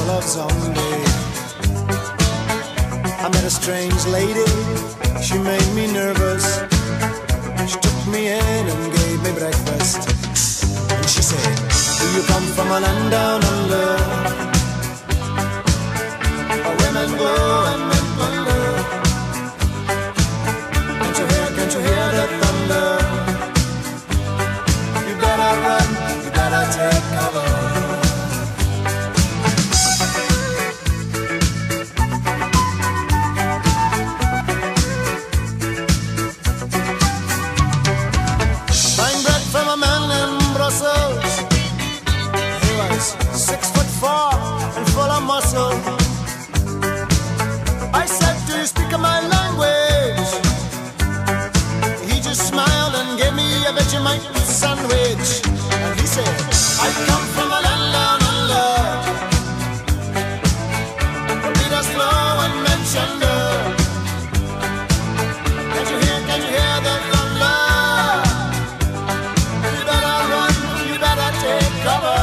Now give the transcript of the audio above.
love zombie. I met a strange lady, she made me nervous. She took me in and gave me breakfast. And she said, do you come from a land down under, where women go and men wonder? Can't you hear the thunder? You better run, you better take cover. He was 6'4" and full of muscle. I said, do you speak my language? He just smiled and gave me a Vegemite sandwich. And he said, I come from a land down under, where Peter's flow and Manchester. Can't you hear the thunder? You better run, you better take cover.